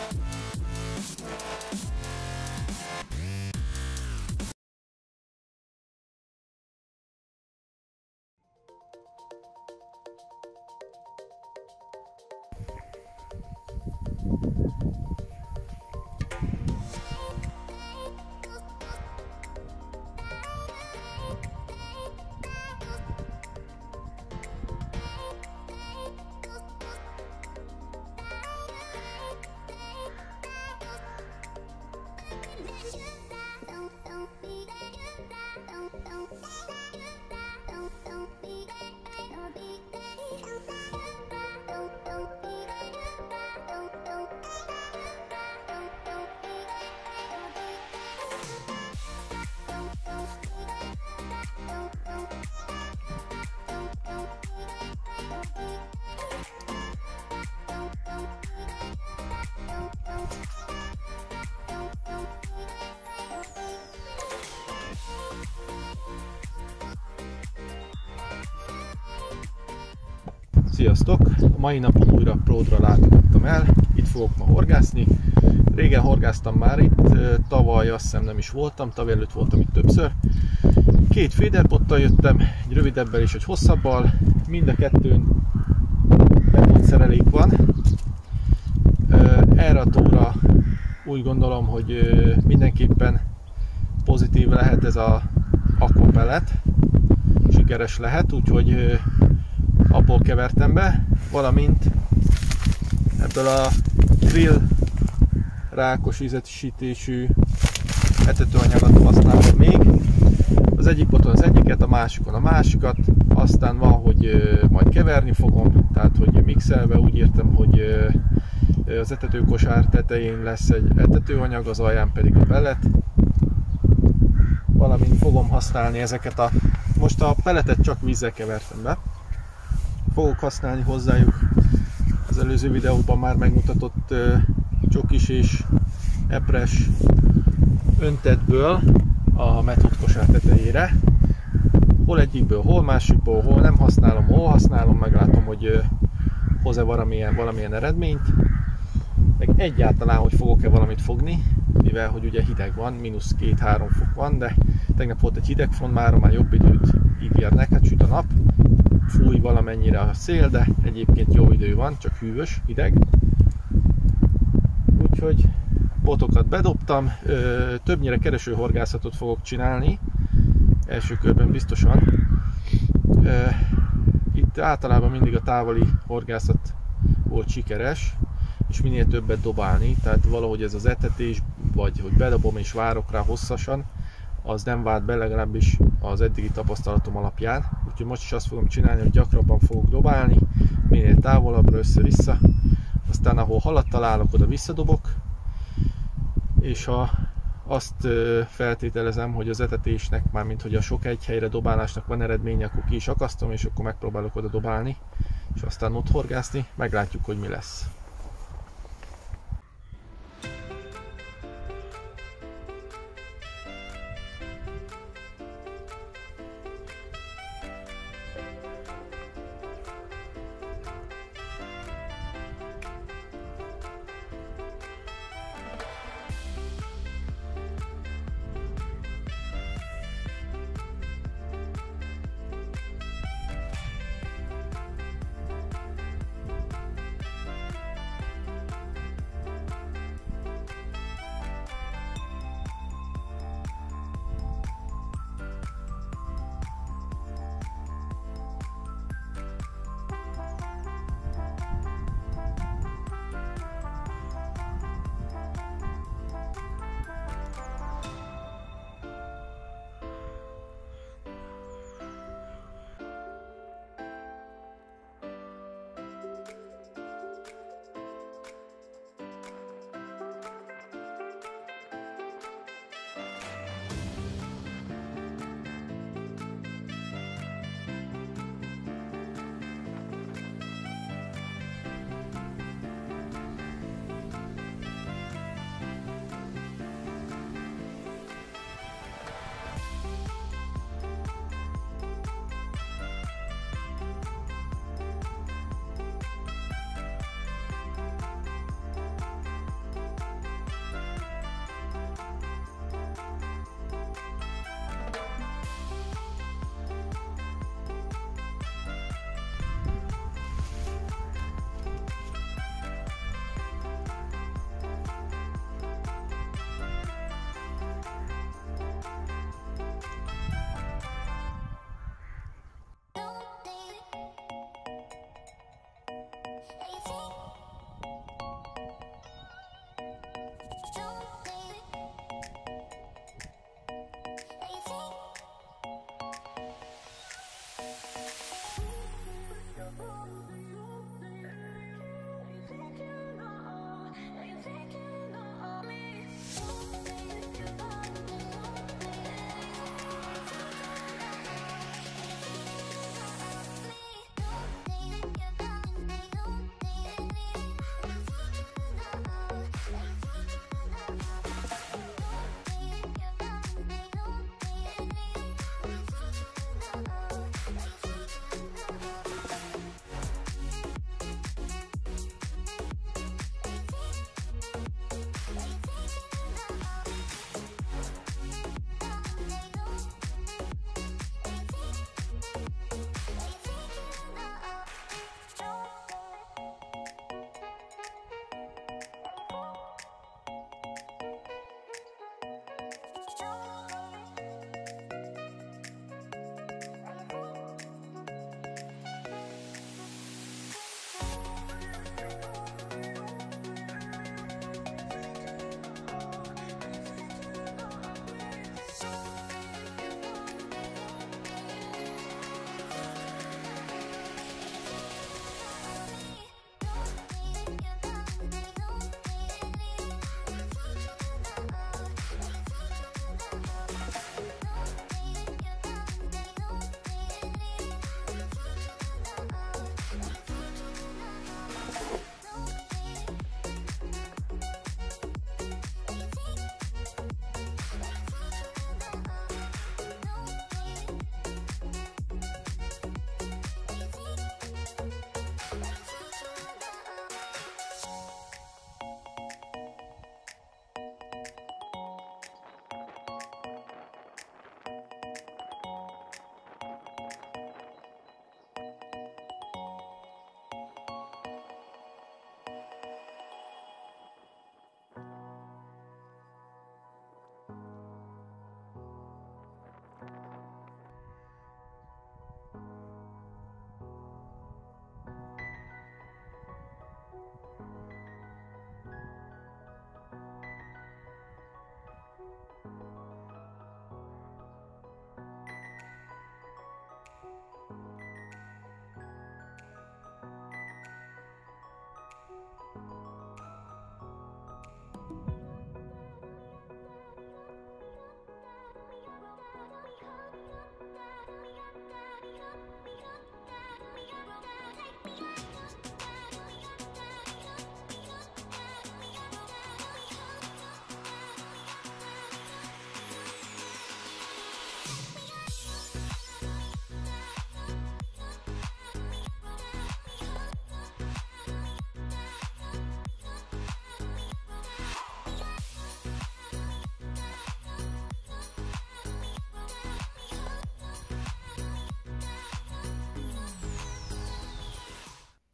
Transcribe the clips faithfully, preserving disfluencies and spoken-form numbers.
Sziasztok! A mai napon újra Prodra látogattam el, itt fogok ma horgászni. Régen horgáztam már itt, tavaly azt hiszem nem is voltam, tavaly előtt voltam itt többször. Két feederpottal jöttem, egy rövidebbel és egy hosszabbal, mind a kettőn betútszerelék van. Erre a tóra úgy gondolom, hogy mindenképpen pozitív lehet ez az aquapellet, sikeres lehet, úgyhogy abból kevertem be, valamint ebből a grill rákos ízesítésű etetőanyagot használom még. Az egyik boton az egyiket, a másikon a másikat, aztán van, hogy majd keverni fogom, tehát hogy mixelve úgy értem, hogy az etetőkosár tetején lesz egy etetőanyag, az alján pedig a pellet. Valamint fogom használni ezeket a... Most a pelletet csak vízzel kevertem be. Fogok használni hozzájuk az előző videóban már megmutatott uh, csokis és epres öntetből a method kosár tetejére. Hol egyikből, hol másikból, hol nem használom, hol használom, meglátom, hogy uh, hoz-e valamilyen, valamilyen eredményt. Meg egyáltalán, hogy fogok-e valamit fogni, mivel hogy ugye hideg van, mínusz két-három fok van, de tegnap volt egy hideg front, már már jobb időt ígérnek, hát süt a nap. Fúj valamennyire a szél, de egyébként jó idő van, csak hűvös, hideg. Úgyhogy botokat bedobtam, többnyire keresőhorgászatot fogok csinálni, első körben biztosan. Itt általában mindig a távoli horgászat volt sikeres, és minél többet dobálni, tehát valahogy ez az etetés, vagy hogy bedobom és várok rá hosszasan, az nem vált be, legalábbis az eddigi tapasztalatom alapján. Úgyhogy most is azt fogom csinálni, hogy gyakrabban fogok dobálni, minél távolabbra, össze-vissza. Aztán ahol halat találok, oda visszadobok. És ha azt feltételezem, hogy az etetésnek, mármint hogy a sok egy helyre dobálásnak van eredménye, akkor ki is akasztom, és akkor megpróbálok oda dobálni, és aztán ott horgászni, meglátjuk, hogy mi lesz.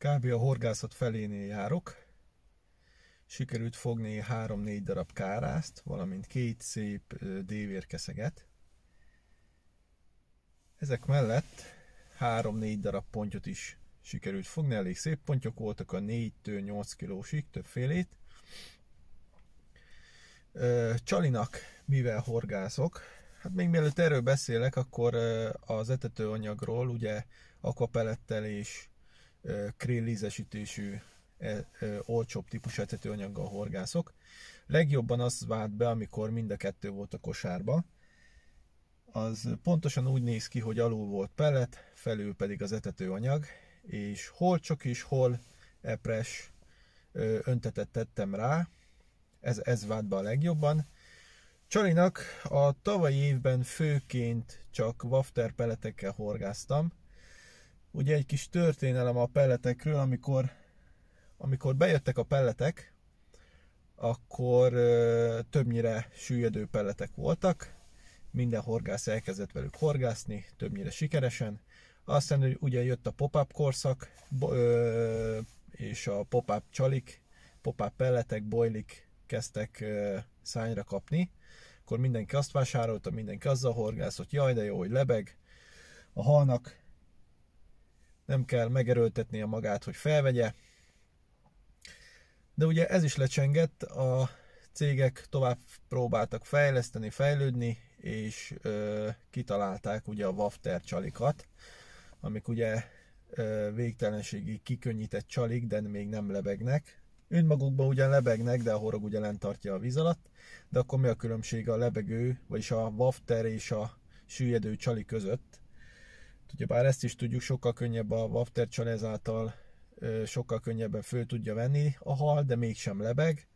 Kb. A horgászat felénél járok. Sikerült fogni három-négy darab kárászt, valamint két szép dévérkeszeget. Ezek mellett három-négy darab pontyot is sikerült fogni, elég szép pontyok voltak, a négytől nyolc kilósig, többfélét. Csalinak mivel horgászok? Hát még mielőtt erről beszélek, akkor az etetőanyagról, ugye aquapelettel és kréllízesítésű olcsóbb típusú etetőanyaggal horgászok. Legjobban az vált be, amikor mind a kettő volt a kosárba. Az pontosan úgy néz ki, hogy alul volt pellet, felül pedig az etetőanyag, és hol csokis, hol epres öntetet tettem rá. Ez, ez vált be a legjobban. Csalinak a tavalyi évben főként csak wafter pelletekkel horgáztam. Ugye egy kis történelem a pelletekről, amikor, amikor bejöttek a pelletek, akkor ö, többnyire süllyedő pelletek voltak. Minden horgász elkezdett velük horgászni, többnyire sikeresen. Aztán ugye jött a pop-up korszak, ö, és a pop-up csalik, pop-up pelletek, boilik kezdtek ö, szányra kapni. Akkor mindenki azt vásárolta, mindenki azzal horgászott, jaj de jó, hogy lebeg. A halnak nem kell megerőltetnie magát, hogy felvegye. De ugye ez is lecsengett, a cégek tovább próbáltak fejleszteni, fejlődni, és ö, kitalálták ugye a wafter csalikat, amik ugye ö, végtelenségig kikönnyített csalik, de még nem lebegnek. Önmagukban ugyan lebegnek, de a horog ugye lent tartja a víz alatt. De akkor mi a különbség a lebegő, vagyis a wafter és a süllyedő csali között? Ugyebár ezt is tudjuk, sokkal könnyebb a wafter csali, ezáltal ö, sokkal könnyebben föl tudja venni a hal, de mégsem lebeg.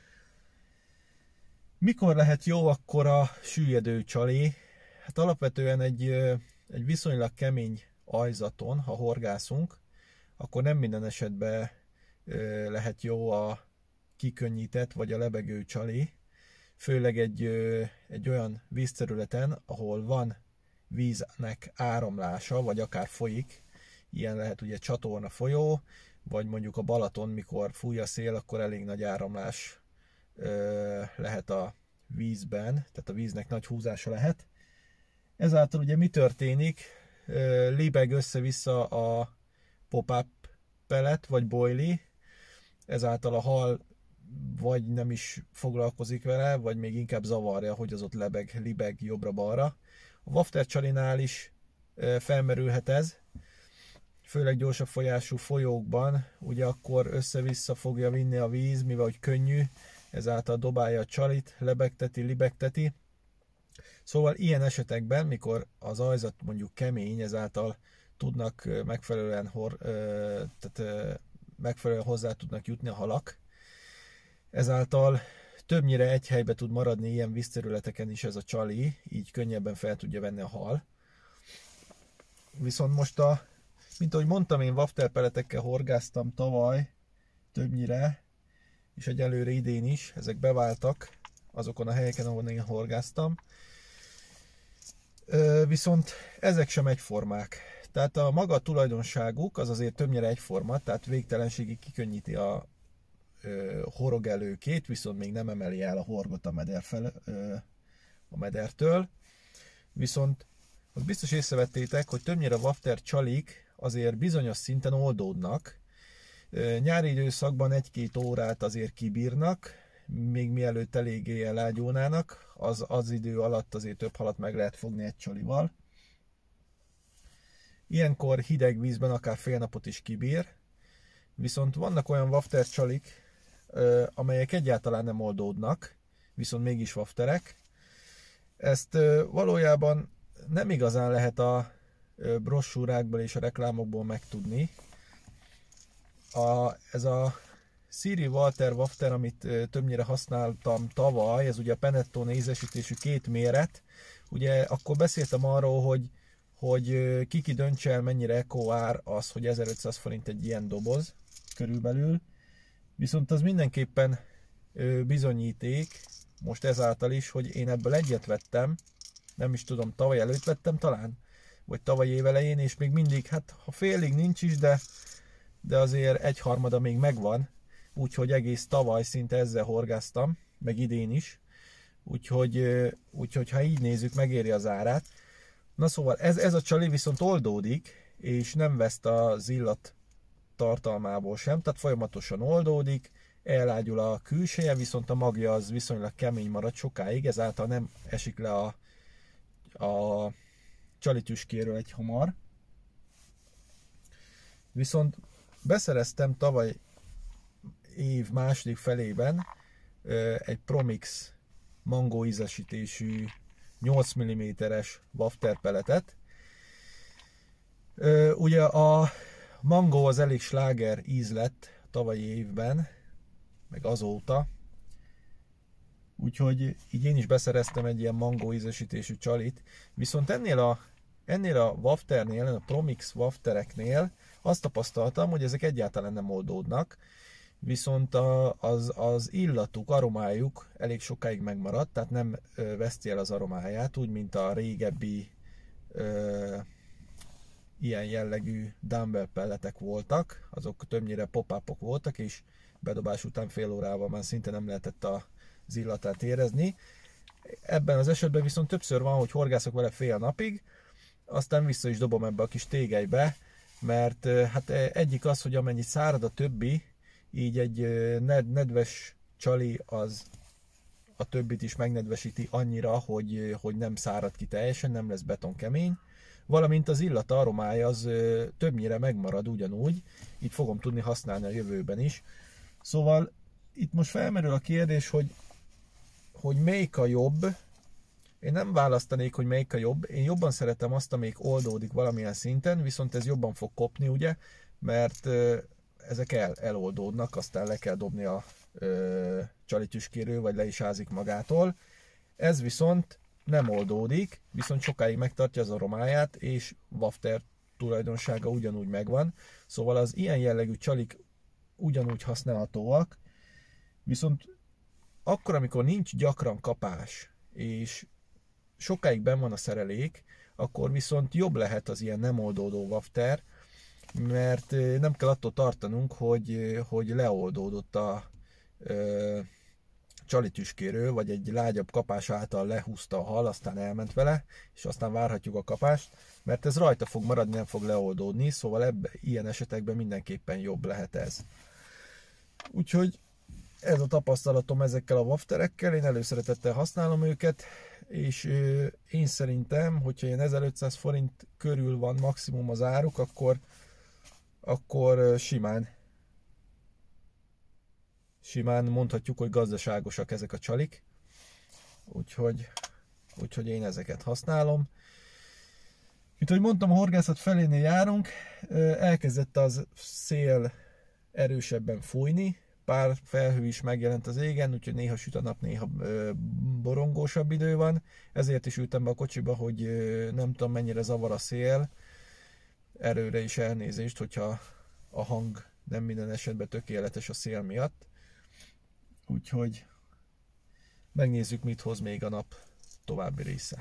Mikor lehet jó akkor a süllyedő csali? Hát alapvetően egy, egy viszonylag kemény ajzaton, ha horgászunk, akkor nem minden esetben lehet jó a kikönnyített vagy a lebegő csali. Főleg egy, egy olyan vízterületen, ahol van víznek áramlása, vagy akár folyik. Ilyen lehet ugye csatorna, folyó, vagy mondjuk a Balaton, mikor fúj a szél, akkor elég nagy áramlás lehet a vízben, tehát a víznek nagy húzása lehet. Ezáltal ugye mi történik? Libeg össze-vissza a pop-up pellet, vagy boilie, ezáltal a hal vagy nem is foglalkozik vele, vagy még inkább zavarja, hogy az ott lebeg, libeg jobbra-balra. A wafter csalinál is felmerülhet ez, főleg gyorsabb folyású folyókban, ugye akkor össze-vissza fogja vinni a víz, mivel hogy könnyű, ezáltal dobálja a csalit, lebegteti, libegteti. Szóval ilyen esetekben, mikor az ajzat mondjuk kemény, ezáltal tudnak megfelelően, hor, tehát megfelelően hozzá tudnak jutni a halak. Ezáltal többnyire egy helybe tud maradni ilyen vízterületeken is ez a csali, így könnyebben fel tudja venni a hal. Viszont most a, mint ahogy mondtam, én wafter pelletekkel horgáztam tavaly többnyire, és egyelőre idén is, ezek beváltak azokon a helyeken, ahol én horgáztam. Viszont ezek sem egyformák. Tehát a maga tulajdonságuk az azért többnyire egyforma, tehát végtelenségig kikönnyíti a horogelőkét, viszont még nem emeli el a horgot a, meder fel, a medertől. Viszont azt biztos észrevettétek, hogy többnyire a wafter csalik azért bizonyos szinten oldódnak. Nyári időszakban egy-két órát azért kibírnak, még mielőtt eléggé elágyulnának, az, az idő alatt azért több halat meg lehet fogni egy csalival. Ilyenkor hideg vízben akár fél napot is kibír, viszont vannak olyan wafter csalik, amelyek egyáltalán nem oldódnak, viszont mégis wafterek. Ezt valójában nem igazán lehet a brossúrákból és a reklámokból megtudni. A, ez a Siri Walter wafter, amit többnyire használtam tavaly, ez ugye a Panettone ízesítésű két méret. Ugye akkor beszéltem arról, hogy, hogy kiki döntse el, mennyire eko ár az, hogy ezerötszáz forint egy ilyen doboz körülbelül. Viszont az mindenképpen bizonyíték, most ezáltal is, hogy én ebből egyet vettem, nem is tudom, tavaly előtt vettem talán, vagy tavaly év elején, és még mindig, hát ha félig nincs is, de de azért egyharmada még megvan, úgyhogy egész tavaly szinte ezzel horgáztam, meg idén is, úgyhogy, úgyhogy ha így nézzük, megéri az árát. Na szóval ez, ez a csali viszont oldódik, és nem veszt az illat tartalmából sem, tehát folyamatosan oldódik, elágyul a külseje, viszont a magja az viszonylag kemény marad sokáig, ezáltal nem esik le a, a csalitüskéről egy hamar. Viszont beszereztem tavaly év második felében egy Promix mangó ízesítésű nyolc milliméteres wafter peletet. Ugye a mangó az elég sláger íz lett tavalyi évben, meg azóta. Úgyhogy így én is beszereztem egy ilyen mangó ízesítésű csalit. Viszont ennél a, ennél a wafternél, a Promix waftereknél azt tapasztaltam, hogy ezek egyáltalán nem oldódnak. Viszont a, az, az illatuk, aromájuk elég sokáig megmaradt, tehát nem ö, veszti el az aromáját, úgy, mint a régebbi ö, ilyen jellegű dumbbell pelletek voltak, azok többnyire pop-upok voltak, és bedobás után fél órával már szinte nem lehetett az illatát érezni. Ebben az esetben viszont többször van, hogy horgászok vele fél napig, aztán vissza is dobom ebbe a kis tégelybe, mert hát egyik az, hogy amennyit szárad a többi, így egy nedves csali az a többit is megnedvesíti annyira, hogy, hogy nem szárad ki teljesen, nem lesz betonkemény. Valamint az illata, aromája az többnyire megmarad ugyanúgy, így fogom tudni használni a jövőben is. Szóval itt most felmerül a kérdés, hogy, hogy melyik a jobb. Én nem választanék, hogy melyik a jobb. Én jobban szeretem azt, amelyik oldódik valamilyen szinten, viszont ez jobban fog kopni, ugye, mert ezek el, eloldódnak, aztán le kell dobni a ö, csalitüskéről, vagy le is ázik magától. Ez viszont nem oldódik, viszont sokáig megtartja az aromáját, és wafter tulajdonsága ugyanúgy megvan. Szóval az ilyen jellegű csalik ugyanúgy használhatóak, viszont akkor, amikor nincs gyakran kapás, és sokáig benn van a szerelék, akkor viszont jobb lehet az ilyen nem oldódó wafter, mert nem kell attól tartanunk, hogy, hogy leoldódott a ö, csalitüskéről, vagy egy lágyabb kapás által lehúzta a hal, aztán elment vele, és aztán várhatjuk a kapást, mert ez rajta fog maradni, nem fog leoldódni, szóval ebben, ilyen esetekben mindenképpen jobb lehet ez. Úgyhogy ez a tapasztalatom ezekkel a wafterekkel, én előszeretettel használom őket, és ö, én szerintem, hogyha ilyen ezerötszáz forint körül van maximum az áruk, akkor, akkor simán simán mondhatjuk, hogy gazdaságosak ezek a csalik, úgyhogy, úgyhogy én ezeket használom. Itt, hogy mondtam, a horgászat felénél járunk, elkezdett az szél erősebben fújni, pár felhő is megjelent az égen, úgyhogy néha süt a nap, néha borongósabb idő van, ezért is ültem be a kocsiba, hogy nem tudom mennyire zavar a szél, erőre is elnézést, hogyha a hang nem minden esetben tökéletes a szél miatt. Úgyhogy megnézzük, mit hoz még a nap további része.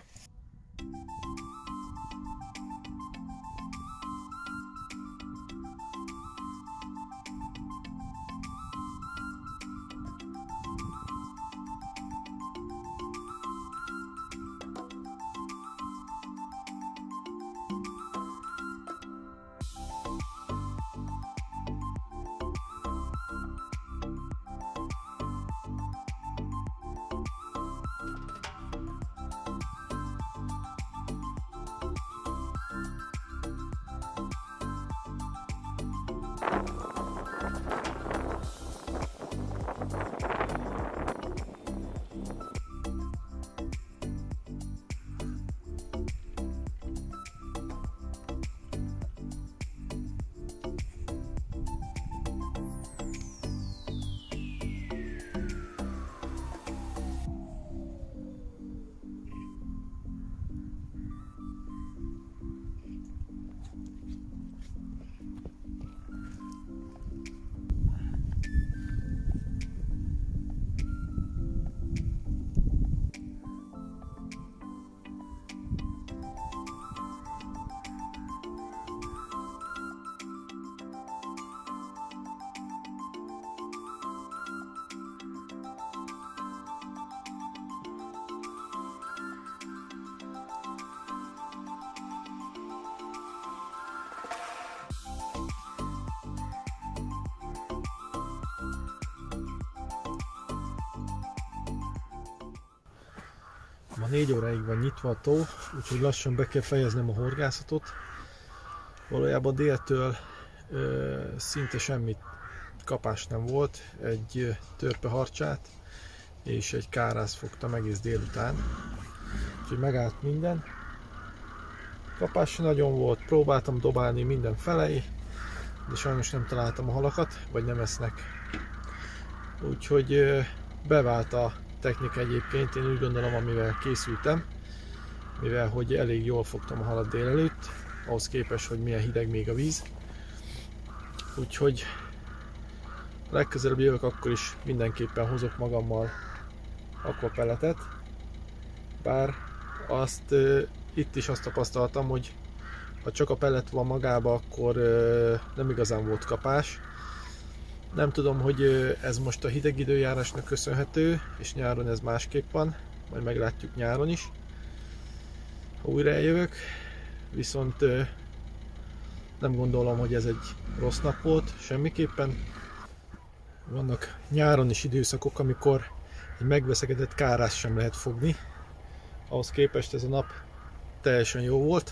Ma négy óráig van nyitva a tó, úgyhogy lassan be kell fejeznem a horgászatot. Valójában déltől ö, szinte semmi kapás nem volt, egy törpeharcsát és egy kárász fogtam egész délután. Úgyhogy megállt minden. Kapás nagyon volt, próbáltam dobálni minden felé, de sajnos nem találtam a halakat, vagy nem esznek. Úgyhogy bevált a technika egyébként, én úgy gondolom, amivel készültem, mivel hogy elég jól fogtam a halat délelőtt, ahhoz képest, hogy milyen hideg még a víz. Úgyhogy legközelebb jövök, akkor is mindenképpen hozok magammal aquapelletet, bár azt uh, itt is azt tapasztaltam, hogy ha csak a pellet van magába, akkor uh, nem igazán volt kapás. Nem tudom, hogy uh, ez most a hideg időjárásnak köszönhető, és nyáron ez másképp van, majd meglátjuk nyáron is, ha újra eljövök, viszont uh, nem gondolom, hogy ez egy rossz nap volt, semmiképpen. Vannak nyáron is időszakok, amikor egy megveszekedett kárást sem lehet fogni. Ahhoz képest ez a nap teljesen jó volt.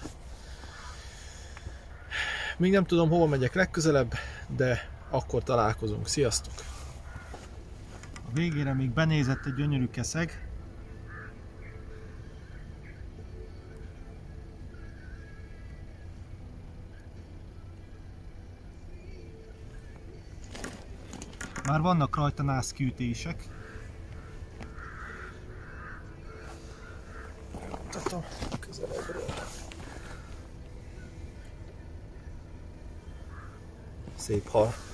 Még nem tudom, hova megyek legközelebb, de akkor találkozunk. Sziasztok! A végére még benézett egy gyönyörű keszeg. Már vannak rajta nászkiütések. Mutatom közelebbről. Szép hal.